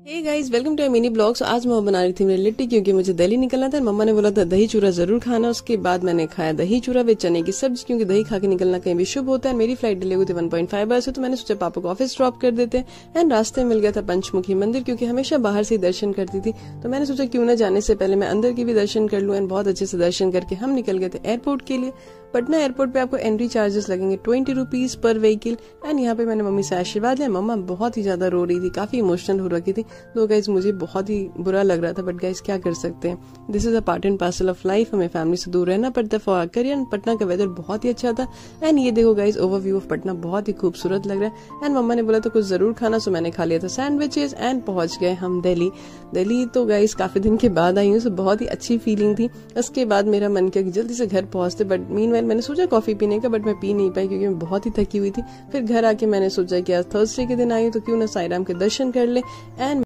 Hey guys, welcome to mini blogs. आज मैं बना रही थी मेरी लिट्टी क्योंकि मुझे दिल्ली निकलना था। मम्मा ने बोला था दही चूरा जरूर खाना। उसके बाद मैंने खाया दही चूरा विद चने की सब्जी, क्योंकि दही खा के निकलना कहीं भी शुभ होता है। मेरी फ्लाइट डिले हुई थी 1.5 आवर से, तो मैंने सोचा पापा को ऑफिस ड्रॉप कर देते हैं। एंड रास्ते में मिल गया था पंचमुखी मंदिर, क्योंकि हमेशा बाहर से ही दर्शन करती थी, तो मैंने सोचा क्यों ना जाने से पहले मैं अंदर के भी दर्शन कर लूं। एंड बहुत अच्छे से दर्शन करके हम निकल गए थे एयरपोर्ट के लिए। पटना एयरपोर्ट पे आपको एंट्री चार्जेस लगेंगे 20 रुपीज पर व्हीकल। एंड यहाँ पे मैंने मम्मी से आशीर्वाद लिया। मम्मा बहुत ही ज्यादा रो रही थी, काफी इमोशनल हो रखी थी। तो गाइज मुझे बहुत ही बुरा लग रहा था, बट गाइज क्या कर सकते हैं, this is a part and parcel of life. हमें फैमिली से दूर रहना पड़ता है फॉर आवर करियर। पटना का वेदर बहुत ही अच्छा था। एंड ये देखो गाइज, ओवरव्यू ऑफ पटना बहुत ही खूबसूरत लग रहा है। एंड मम्मा ने बोला तो कुछ जरूर खाना, सो मैंने खा लिया था सैंडविचेस। एंड पहुंच गए हम दिल्ली तो गाइज काफी दिन के बाद आई हूँ, सो बहुत ही अच्छी फीलिंग थी। उसके बाद मेरा मन किया कि जल्दी से घर पहुंचते, बट मीनवाइल मैंने सोचा कॉफी पीने का, बट मैं पी नहीं पाई क्योंकि मैं बहुत ही थकी हुई थी। फिर घर आके मैंने सोचा कि आज थर्सडे के दिन आई हूँ तो क्यों ना साईं राम के दर्शन कर ले। एंड